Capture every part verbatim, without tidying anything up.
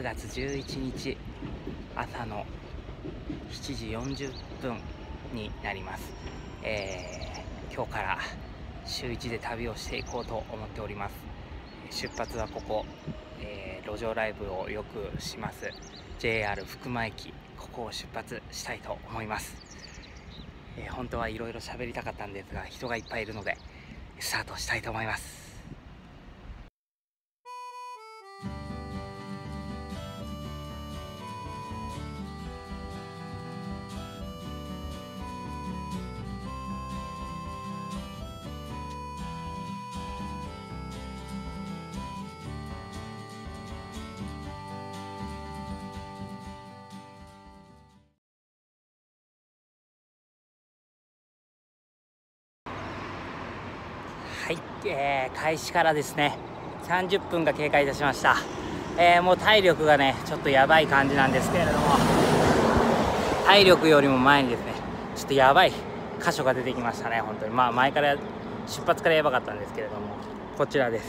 がつじゅういちにち朝のしちじよんじゅっぷんになります。えー、今日から週いちで旅をしていこうと思っております。出発はここ、えー、路上ライブをよくします ジェイアール 福間駅、ここを出発したいと思います。えー、本当はいろいろ喋りたかったんですが、人がいっぱいいるのでスタートしたいと思います。はい、えー、開始からですねさんじゅっぷんが経過いたしました。えー、もう体力がねちょっとやばい感じなんですけれども、体力よりも前にですねちょっとやばい箇所が出てきましたね。本当にまあ前から出発からやばかったんですけれども、こちらです。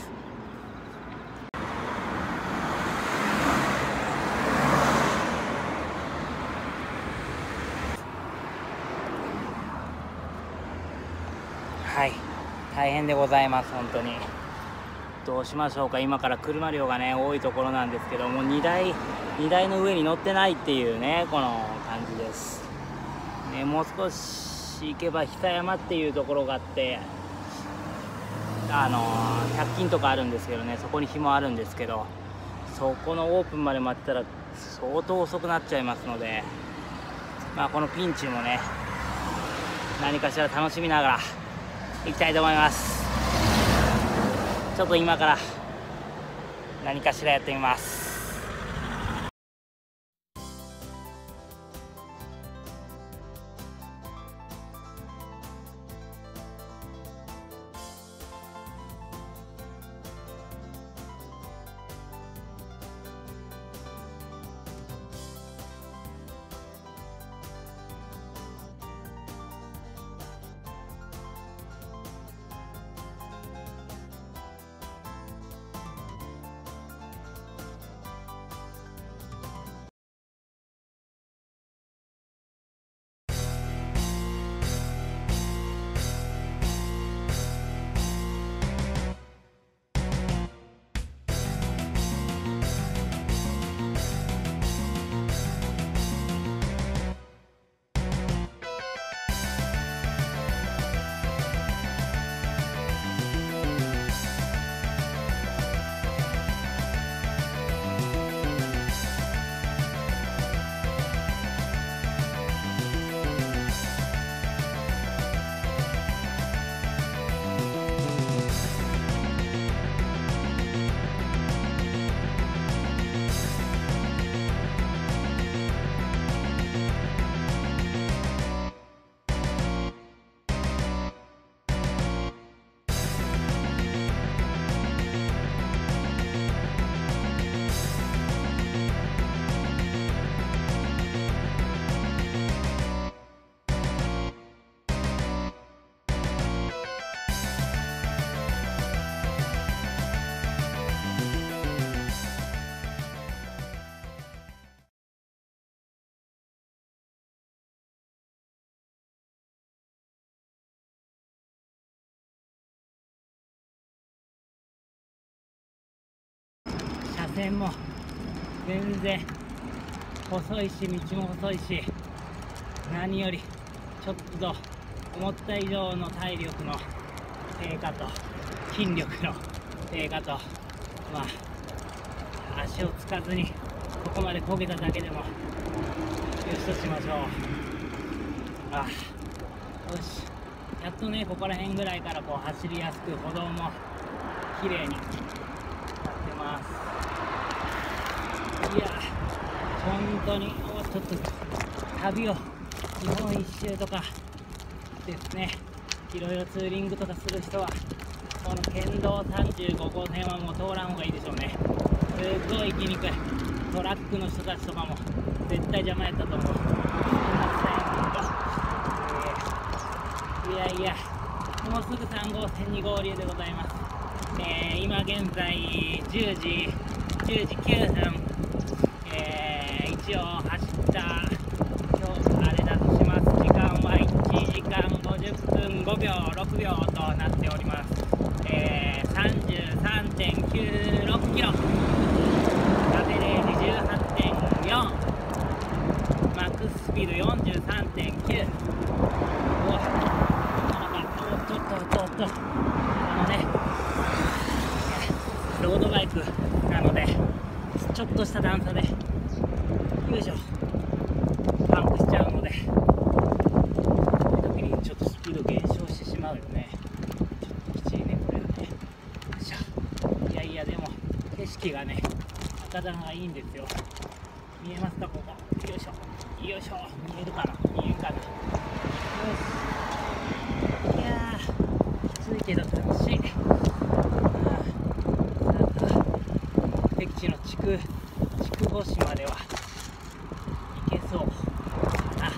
はい、大変でございます。本当にどうしましょうか。今から車量がね多いところなんですけども、荷台荷台の上に乗ってないっていうねこの感じです、ね、もう少し行けば久山っていうところがあって、あのひゃく均とかあるんですけどね、そこに紐あるんですけど、そこのオープンまで待ってたら相当遅くなっちゃいますので、まあこのピンチもね何かしら楽しみながら行きたいと思います。ちょっと今から何かしらやってみます。車線も全然細いし、道も細いし、何よりちょっと思った以上の体力の低下と筋力の低下と、まあ足をつかずにここまで漕げただけでもよしとしましょう。あ、よし、やっとねここら辺ぐらいからこう走りやすく、歩道も綺麗になってます。いや本当にちょっと旅を日本一周とかですね、いろいろツーリングとかする人はこの県道さんじゅうご号線はもう通らん方がいいでしょうね。すっごい行きにくい。トラックの人たちとかも絶対邪魔やったと思う。すいません。いやいや、もうすぐさん号線に合流でございます。えー、今現在じゅうじきゅうふん、 ちを走った今日あれだとします。時間はいちじかんごじゅっぷんごびょうろくびょうとなっております。えー、さんじゅうさんてんきゅうろくキロ、風レージ じゅうはちてんよん、マックススピード よんじゅうさんてんきゅう。おおっとっとっとっと、あのねロードバイクなのでちょっとした段差でよいしょパンクしちゃうので、時にちょっとスピード減少してしまうよね。ちょっときついねこれはね。よいしょ。いやいやでも景色がね赤段がいいんですよ。見えますかここ。よいしょよいしょ。見えるかな見えるかな。よし。いやーきついけど楽しい。敵地の筑筑後市までは行けそうかな。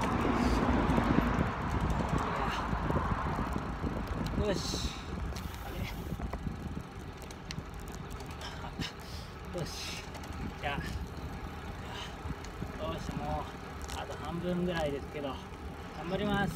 よしあれよし、じゃあよし、もうあと半分ぐらいですけど頑張ります。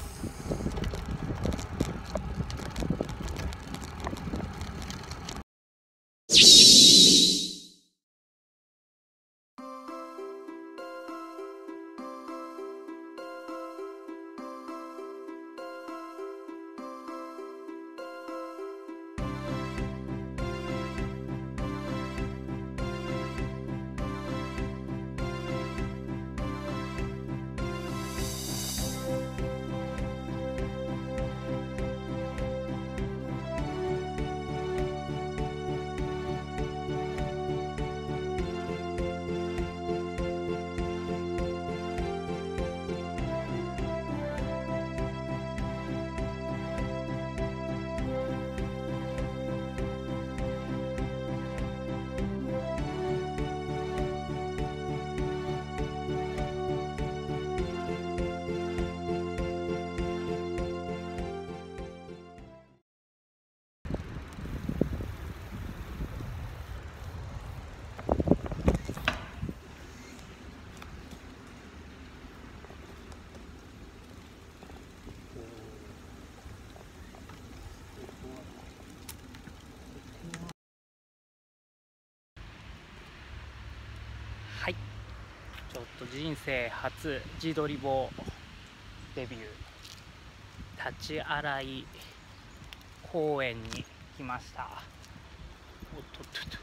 はい、ちょっと人生初自撮り棒デビュー、立ち洗い公園に来ました。おっとっとっと、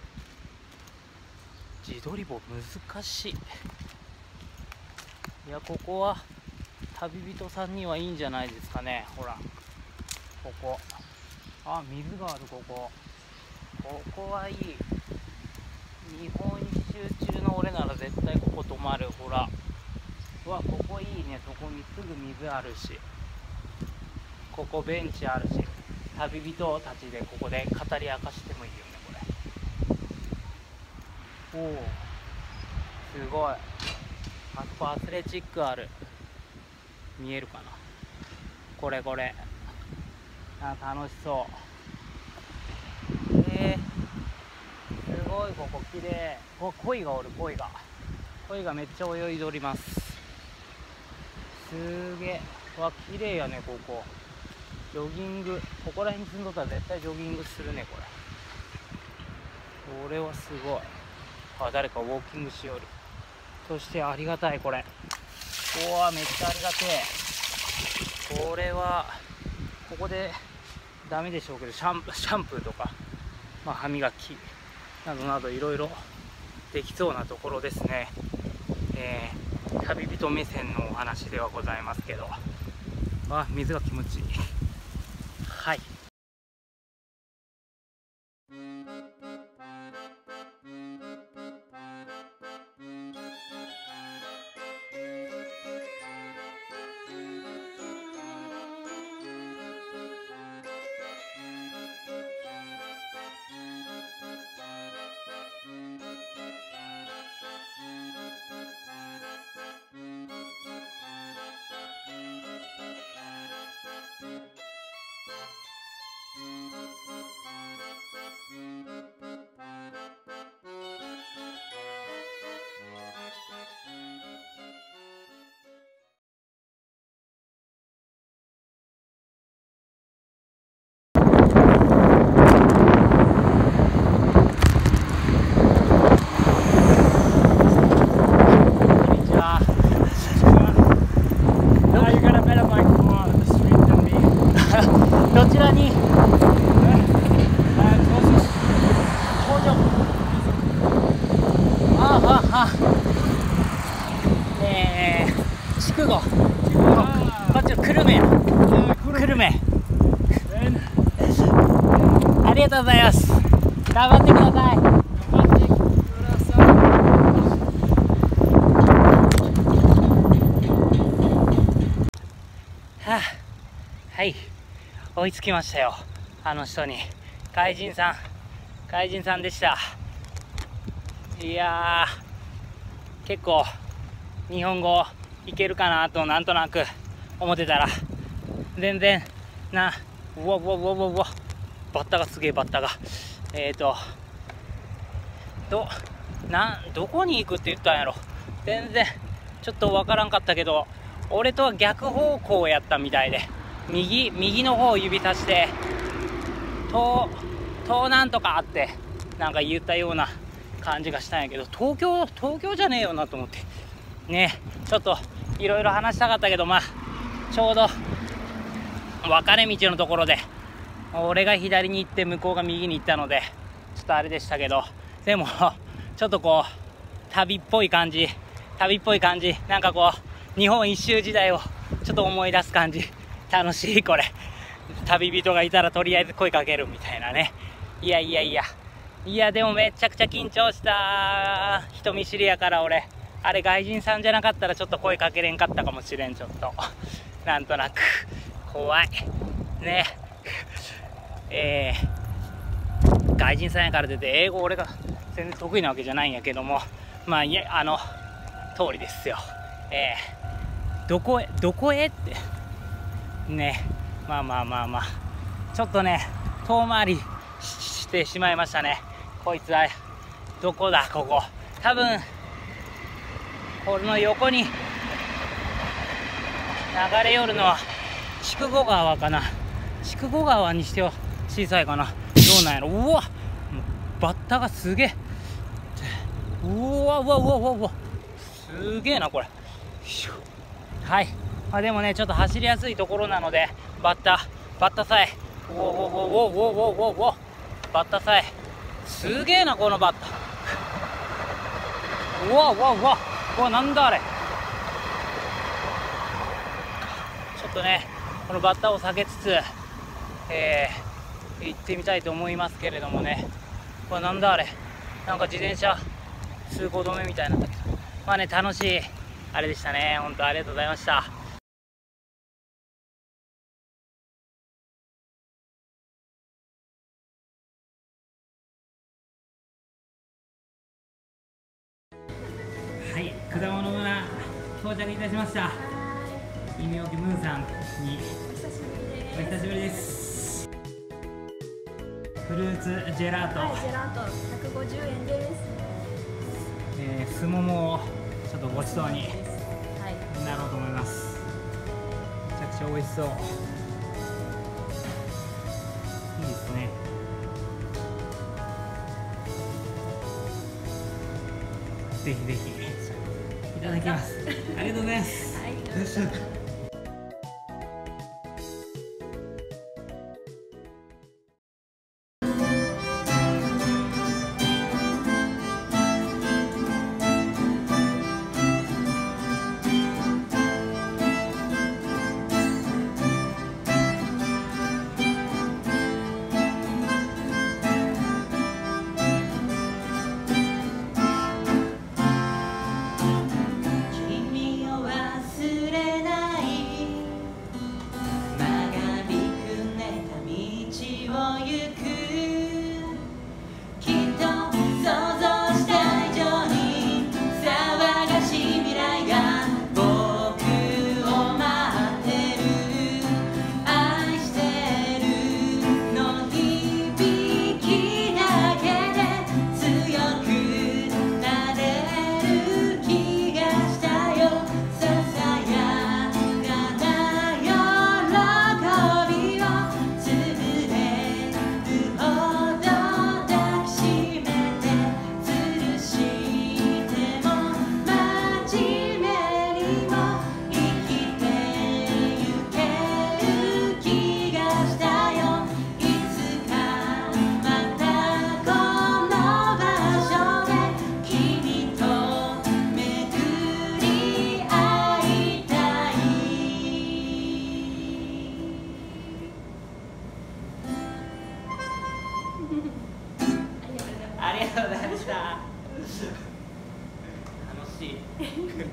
自撮り棒難しい。いや、ここは旅人さんにはいいんじゃないですかね。ほらここ、あ、水がある。ここここはいい。日本一周中の俺なら絶対ここ泊まる。ほら、うわ、ここいいね。そこにすぐ水あるし、ここベンチあるし、旅人たちでここで語り明かしてもいいよねこれ。おお、すごい。あそこアスレチックある。見えるかなこれこれ。あ、楽しそう。えー、すごい。ここ綺麗。お、鯉がおる。鯉が鯉がめっちゃ泳いでおります。すげえ。わ、綺麗やねここ。ジョギング、ここら辺に住んどったら絶対ジョギングするねこれ。これはすごい。あ、誰かウォーキングしよる。そしてありがたいこれ。おわ、めっちゃありがてえ。これはここでダメでしょうけど、シャンプー、シャンプーとか、まあ、歯磨きなどなどいろいろできそうなところですね。えー、旅人目線のお話ではございますけど、あ、水が気持ちいい。はい。 筑後、こっちの久留米、久留米。ありがとうございます。頑張ってください。頑張ってください。はあ、はい、追いつきましたよ。あの人に。怪人さん、怪人さんでした。いやー、結構日本語いけるかなとなんとなく思ってたら、全然な、うわうわうわうわうわ、バッタがすげえ、バッタがえーとどなどこに行くって言ったんやろ。全然ちょっとわからんかったけど、俺とは逆方向やったみたいで、右右の方を指さして東東なんとかってなんか言ったような感じがしたんやけど、東京東京じゃねえよなと思ってね。ちょっといろいろ話したかったけど、まあちょうど分かれ道のところで俺が左に行って向こうが右に行ったので、ちょっとあれでしたけど、でもちょっとこう旅っぽい感じ旅っぽい感じなんかこう日本一周時代をちょっと思い出す感じ。楽しい。これ旅人がいたらとりあえず声かけるみたいなね。いやいやいやいや、でもめちゃくちゃ緊張した。人見知りやから俺、あれ外人さんじゃなかったらちょっと声かけれんかったかもしれん。ちょっとなんとなく怖いね。えー、外人さんやから出て英語俺が全然得意なわけじゃないんやけども、まあいや、あの通りですよ。えー、どこへどこへってね。まあまあまあまあ、ちょっとね遠回りしてしまいましたね。こいつはどこだ、ここ多分この横に流れ寄るのは筑後川かな。筑後川にしては小さいかな。どうなんやろ。うわ、バッタがすげえ。うわうわうわうわうわ、すげえなこれ。はい、まあ、でもねちょっと走りやすいところなので、バッタバッタさえおおおおおおおおバッタさえすげえなこのバッタ。うわうわうわうわ、なんだあれ。ちょっとねこのバッタを避けつつ、えー、行ってみたいと思いますけれどもね。これなんだあれ、なんか自転車通行止めみたいなんだけど、まあね楽しいあれでしたね。本当ありがとうございました。はい、果物村到着いたしました。イメオキムーンさんにお久しぶりです。フルーツジェラート、 はい、ジェラートひゃくごじゅうえんです。 えー、すももをちょっとごちそうにはい、 なろうと思います。めちゃくちゃ美味しそう。いいですね。ぜひぜひいただきます。ありがとうございます。 はい、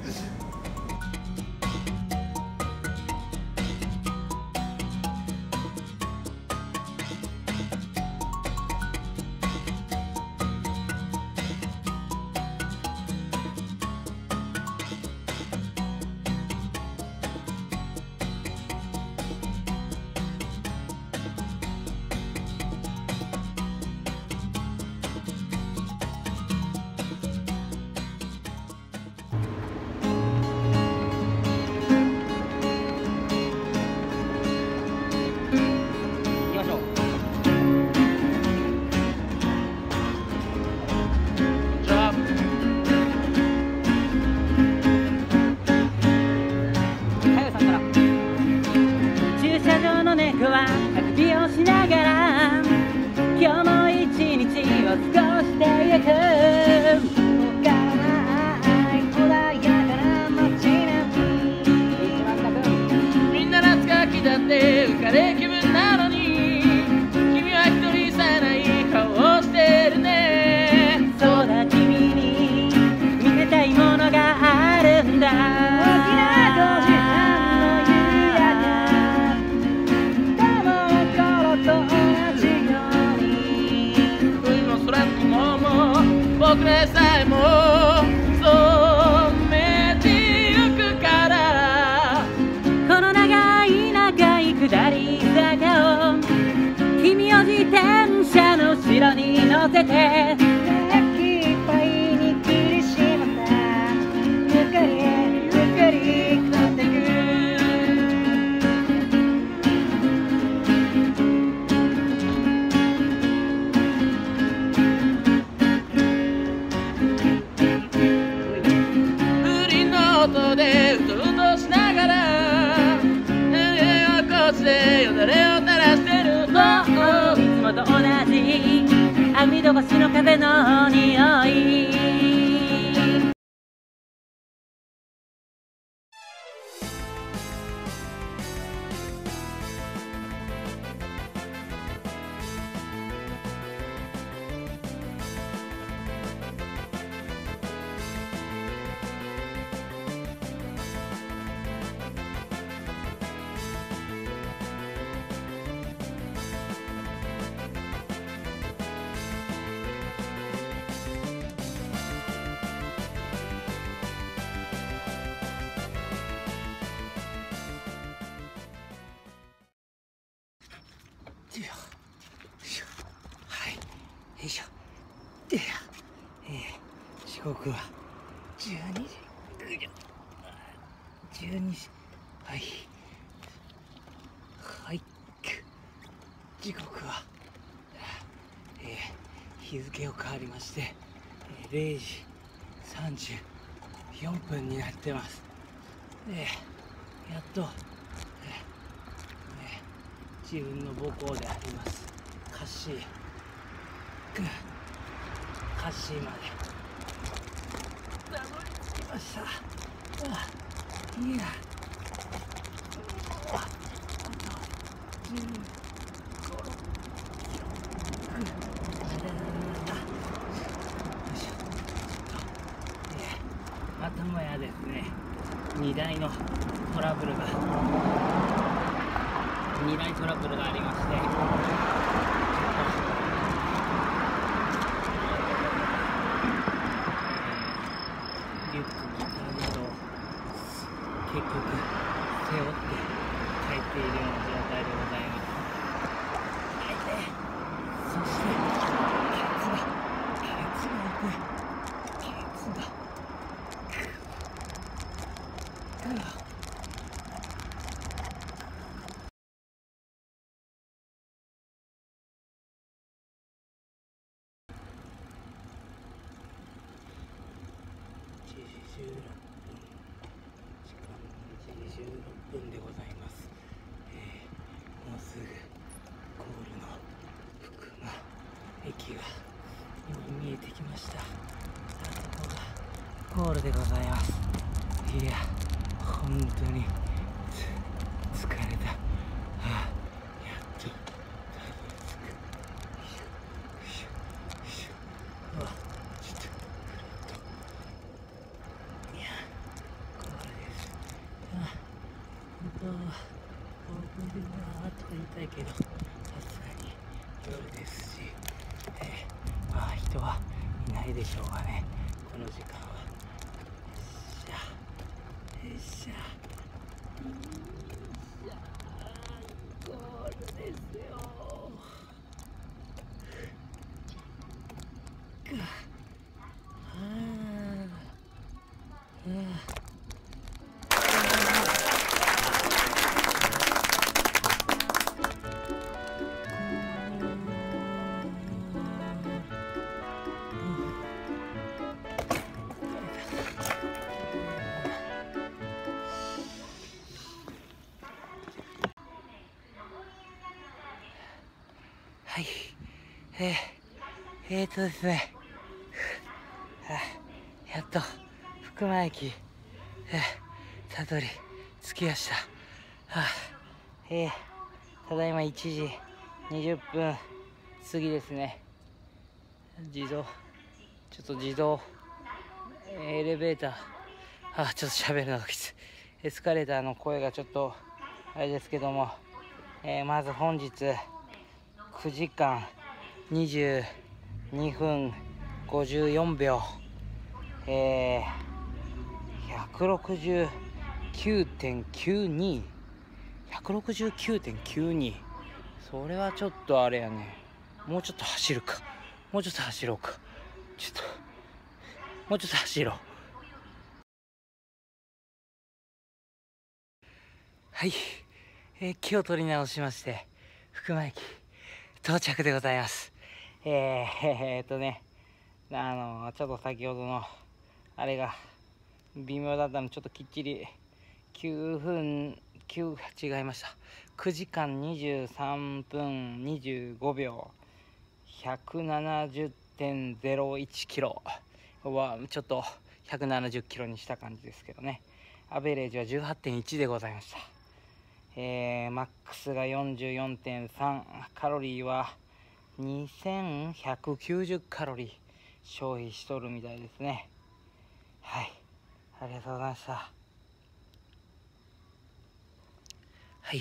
後ろに乗せて元気いっぱいに切りしまったゆっくりゆっくり下ってく風鈴の音でうとうとしながら胸をこすでよだれを垂らしてるといつもと同じ網戸越しの壁の匂いはい、よいしょ。で、えー、時刻はじゅうにじ。じゅうにじ。はい。はい。時刻は、えー、日付を変わりまして、えー、れいじさんじゅうよんぷんになってます。えー、やっと、えーえー、自分の母校であります。カッシー、カッシーまでたどり着きました。あ、いや、あ、あとじゅうご、ろっキロ、またもやですね、荷台のトラブルが荷台トラブルがありまして、リュックギターなどを結局背負って帰っているような状態でございます。そしてケツがケツが痛い。ケツがじゅうろっぷん、時間いちじじゅうろっぷんでございます。えー、もうすぐゴールの福間駅が今見えてきました。さあ、そこがゴールでございます。いや、本当につ疲れた。はあ、やっとたどり着く。よいしょよいしょよいしょ。うわ、ちょっといや、 オープンは撮りたいけど、さすがに夜ですし、えー、まあ人はいないでしょうがね、この時間は。よいしょよいしょゴールですよ。かああはい、えー、えーとですね、はあ、やっと福間駅、えー、たどり着きました。はあ、えー、ただいまいちじにじゅっぷん過ぎですね。自動、ちょっと自動エレベーター、あ、ちょっと喋るのがきつい。エスカレーターの声がちょっとあれですけども、えー、まず本日くじかんにじゅうにふんごじゅうよんびょう、えー、ひゃくろくじゅうきゅうてんきゅうに、ひゃくろくじゅうきゅうてんきゅうに、それはちょっとあれやね。もうちょっと走るか、もうちょっと走ろうか、ちょっともうちょっと走ろう。はい、えー、気を取り直しまして福間駅到着でございます。えー、えー、っとねあのちょっと先ほどのあれが微妙だったの、ちょっときっちりきゅうふんきゅう違いました。くじかんにじゅうさんぷんにじゅうごびょう、ひゃくななじゅってんゼロいちキロはちょっとひゃくななじゅっキロにした感じですけどね。アベレージは じゅうはちてんいち でございました。えー、マックスが よんじゅうよんてんさん、カロリーはにせんひゃくきゅうじゅうカロリー消費しとるみたいですね。はい、ありがとうございました。はい。